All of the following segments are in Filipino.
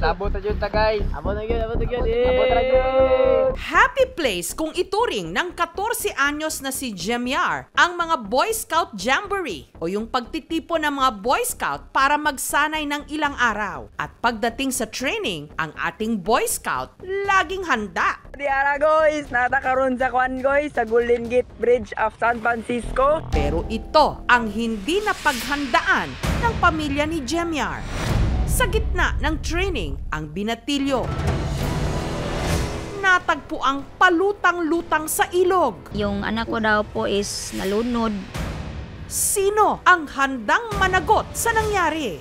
Abot na yun ta guys. Abot na yun. Abot na yun. Happy place kung ituring ng 14 anyos na si Jemiar ang mga Boy Scout Jamboree o yung pagtitipon ng mga Boy Scout para magsanay ng ilang araw. At pagdating sa training, ang ating Boy Scout laging handa. Di ara guys, natakaroon sa kwan guys sa Golden Gate Bridge of San Francisco. Pero ito ang hindi napaghandaan ng pamilya ni Jemiar. Sa gitna ng training, ang binatilyo natagpo ang palutang-lutang sa ilog. Yung anak ko daw po is nalunod. Sino ang handang managot sa nangyari?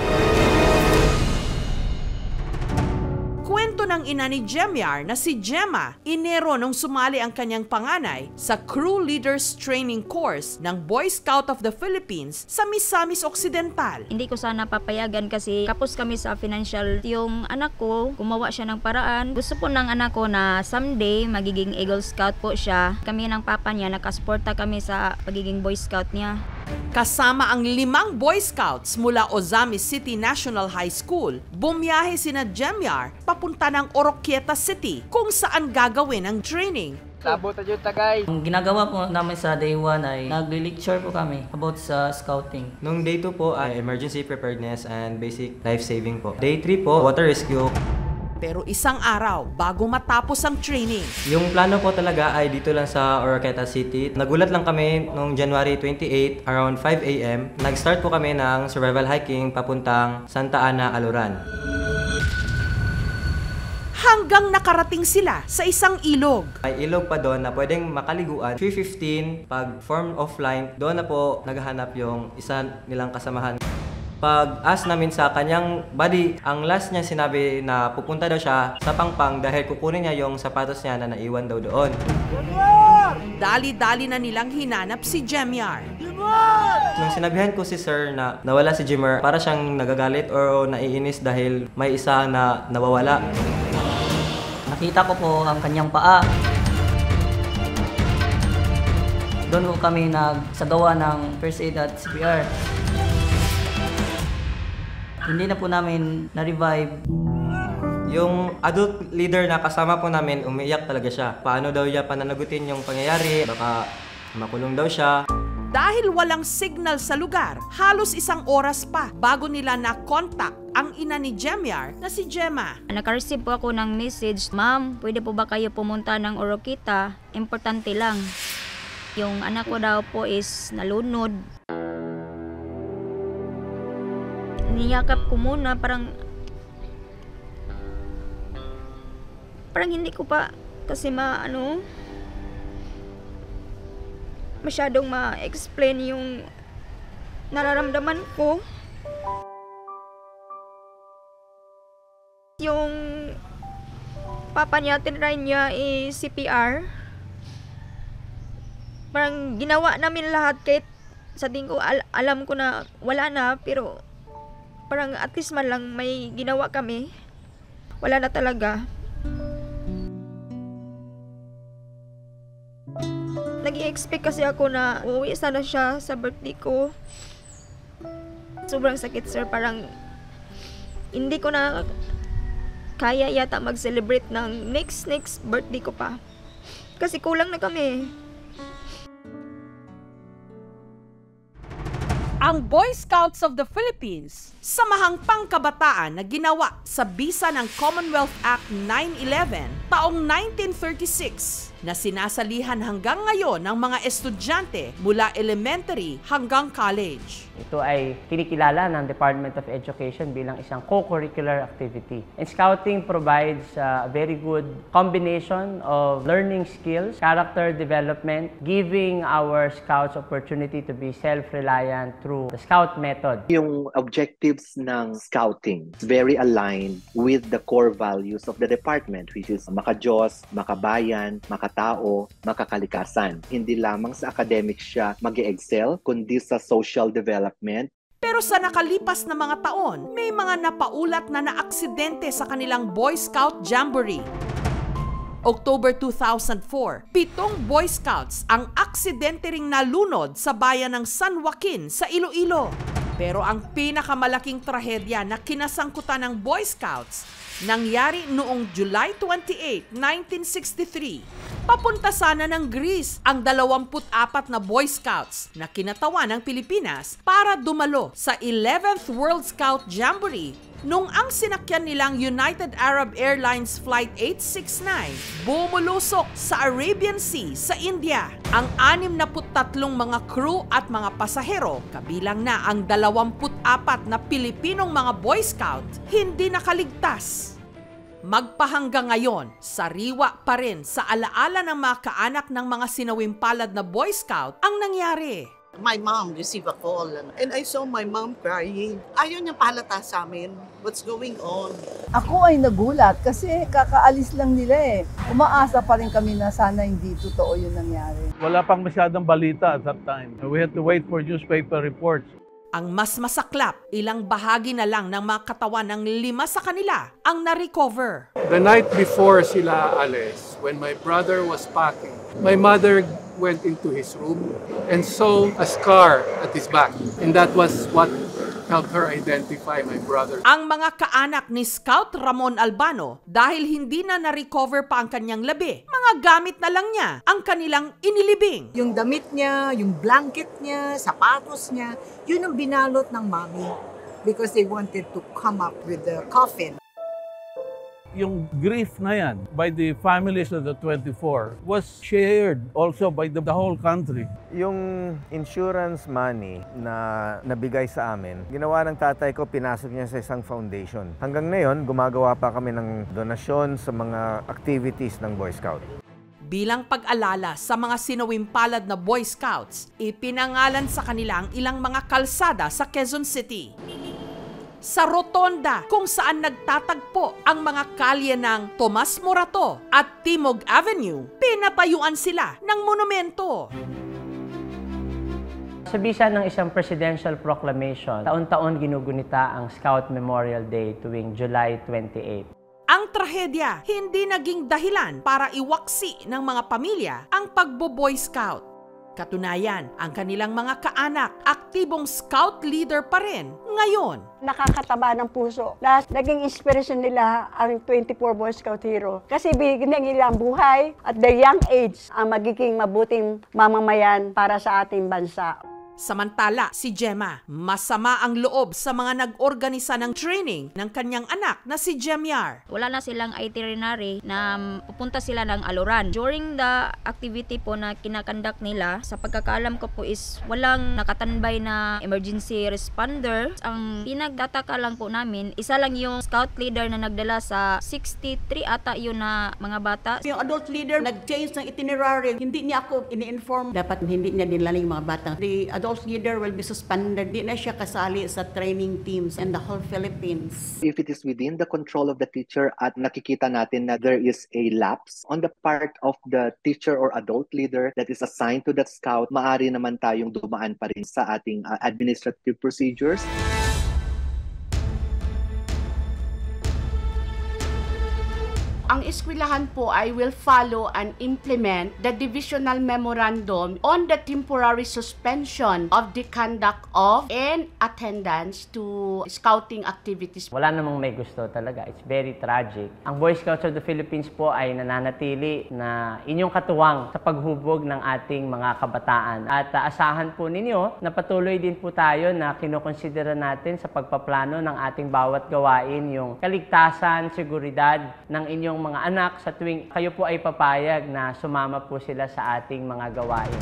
Kwento ng ina ni Jemiar na si Gemma, Enero nung sumali ang kanyang panganay sa Crew Leaders Training Course ng Boy Scout of the Philippines sa Misamis Occidental. Hindi ko sana papayagan kasi kapos kami sa financial. Yung anak ko, gumawa siya ng paraan. Gusto po ng anak ko na someday magiging Eagle Scout po siya. Kami ng papa niya, nakasporta kami sa pagiging Boy Scout niya. Kasama ang 5 Boy Scouts mula Ozamis City National High School, bumiyahe sina Jemiar papunta ng Oroquieta City kung saan gagawin ang training. Abot na yun ta guys. Ang ginagawa po namin sa day 1 ay nag-lecture po kami about sa scouting. Nung day 2 po ay emergency preparedness and basic life saving po. Day 3 po, water rescue. Pero isang araw bago matapos ang training, Yung plano po talaga ay dito lang sa Oroquieta City. Nagulat lang kami noong January 28 around 5 a.m. Nag-start po kami ng survival hiking papuntang Santa Ana, Aluran. hanggang nakarating sila sa isang ilog. May ilog pa doon na pwedeng makaliguan. 3:15, pag form offline, doon na po naghahanap yung isa nilang kasamahan. Pag-ask namin sa kanyang buddy, ang last niya sinabi na pupunta daw siya sa Pangpang dahil kukunin niya yung sapatos niya na naiwan daw doon. Dali-dali na nilang hinanap si Jemiar. Nung sinabihan ko si sir na nawala si Jimmer, para siyang nagagalit o naiinis dahil may isa na nawawala. Nakita ko po ang kanyang paa. Doon po kami nagsagawa ng first aid at CPR. Hindi na po namin na-revive. Yung adult leader na kasama po namin, umiiyak talaga siya. Paano daw niya pananagutin yung pangyayari? Baka makulong daw siya. Dahil walang signal sa lugar, halos isang oras pa bago nila na-contact ang ina ni Jemiar na si Gemma. Naka-receive po ako ng message, "Ma'am, pwede po ba kayo pumunta ng Oroquieta? Importante lang." Yung anak ko daw po is nalunod. Niyakap ko muna, parang hindi ko pa kasi masyadong ma-explain yung nararamdaman ko. Yung papa niya, tinry niya CPR. Parang ginawa namin lahat kahit sa tingin ko alam ko na wala na, pero parang at least man lang may ginawa kami. Wala na talaga. Nag-i-expect kasi ako na uuwi sana siya sa birthday ko. Sobrang sakit, sir. Parang hindi ko na kaya yata mag-celebrate ng next birthday ko pa. Kasi kulang na kami. Ang Boy Scouts of the Philippines, samahang pangkabataan na ginawa sa bisa ng Commonwealth Act 911 taong 1936 na sinasalihan hanggang ngayon ng mga estudyante mula elementary hanggang college. Ito ay kinikilala ng Department of Education bilang isang co-curricular activity. And Scouting provides a very good combination of learning skills, character development, giving our Scouts opportunity to be self-reliant through the Scout method. Yung objectives ng Scouting is very aligned with the core values of the department, which is maka-Diyos, makabayan, makatao, makakalikasan. Hindi lamang sa academics siya mag-excel, kundi sa social development. Pero sa nakalipas na mga taon, may mga napaulat na naaksidente sa kanilang Boy Scout Jamboree. October 2004, 7 Boy Scouts ang aksidente ring nalunod sa bayan ng San Joaquin sa Iloilo. Pero ang pinakamalaking trahedya na kinasangkutan ng Boy Scouts nangyari noong July 28, 1963. Papunta sana ng Greece ang 24 na Boy Scouts na kinatawan ng Pilipinas para dumalo sa 11th World Scout Jamboree nung ang sinakyan nilang United Arab Airlines Flight 869 bumulusok sa Arabian Sea sa India. Ang 63 mga crew at mga pasahero, kabilang na ang 24 na Pilipinong mga Boy Scout, hindi nakaligtas. Magpahanggang ngayon, sariwa pa rin sa alaala ng mga kaanak ng mga sinawimpalad na Boy Scout ang nangyari. My mom received a call and I saw my mom crying. Ayaw niya palata sa amin. What's going on? Ako ay nagulat kasi kakaalis lang nila eh. Umaasa pa rin kami na sana hindi totoo yung nangyari. Wala pang masyadong balita at that time. We had to wait for newspaper reports. Ang mas masaklap, ilang bahagi na lang ng mga katawan ng 5 sa kanila ang na-recover. The night before sila alis, when my brother was packing, my mother went into his room and saw a scar at his back. And that was what helped her identify my brother. Ang mga kaanak ni Scout Ramon Albano, dahil hindi na na-recover pa ang kanyang labi, mga gamit na lang niya ang kanilang inilibing. Yung damit niya, yung blanket niya, sapatos niya, yun ang binalot ng mami because they wanted to come up with the coffin. Yung grief na yan by the families of the 24 was shared also by the whole country. Yung insurance money na nabigay sa amin, ginawa ng tatay ko, pinasok niya sa isang foundation. Hanggang ngayon, gumagawa pa kami ng donasyon sa mga activities ng Boy Scout. Bilang pag-alala sa mga sinawimpalad na Boy Scouts, ipinangalan sa kanila ang ilang mga kalsada sa Quezon City. Sa Rotonda, kung saan nagtatagpo ang mga kalye ng Tomas Morato at Timog Avenue, pinatayuan sila ng monumento. Sa bisa ng isang presidential proclamation, taon-taon ginugunita ang Scout Memorial Day tuwing July 28. Ang trahedya hindi naging dahilan para iwaksi ng mga pamilya ang pagbo-Boy Scout. Katunayan, ang kanilang mga kaanak, aktibong scout leader pa rin ngayon. Nakakataba ng puso. Naging inspirasyon nila ang 24 Boy Scout Hero. Kasi binigyan nila ang buhay at their young age ang magiging mabuting mamamayan para sa ating bansa. Samantala, si Gemma, masama ang loob sa mga nag-organisa ng training ng kanyang anak na si Jemiar. Wala na silang itinerary na pupunta sila ng Aluran. During the activity po na kinakandak nila, sa pagkakaalam ko po is walang nakatanbay na emergency responder. Ang pinagdataka lang po namin, isa lang yung scout leader na nagdala sa 63 ata yun na mga bata. Yung adult leader nag-change ng itinerary, hindi niya ako ini-inform. Dapat hindi niya dinala yung mga bata. The adult leader will be suspended. Di na siya kasali sa training teams in the whole Philippines. If it is within the control of the teacher at nakikita natin na there is a lapse on the part of the teacher or adult leader that is assigned to that scout, maaari naman tayong dumaan pa rin sa ating administrative procedures. Ang eskwelahan po ay will follow and implement the divisional memorandum on the temporary suspension of the conduct of and attendance to scouting activities. Wala namang may gusto talaga. It's very tragic. Ang Boy Scouts of the Philippines po ay nananatili na inyong katuwang sa paghubog ng ating mga kabataan. At asahan po ninyo na patuloy din po tayo na kinukonsidera natin sa pagpaplano ng ating bawat gawain yung kaligtasan, seguridad ng inyong mga anak sa tuwing kayo po ay papayag na sumama po sila sa ating mga gawain.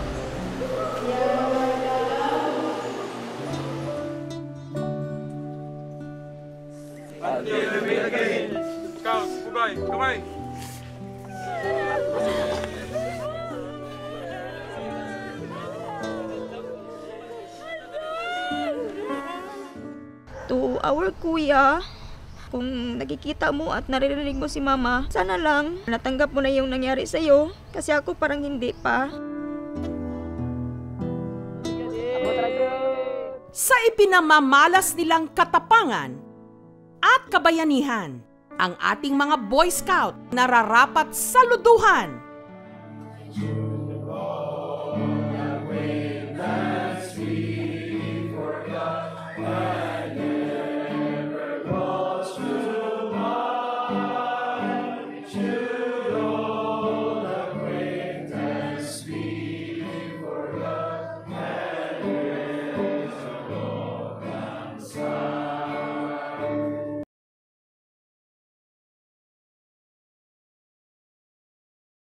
Scouts, bugay, kamay! To our kuya, kung nakikita mo at naririnig mo si mama, sana lang natanggap mo na yung nangyari sa'yo kasi ako parang hindi pa. Sa ipinamamalas nilang katapangan at kabayanihan, ang ating mga Boy Scout nararapat saluduhan.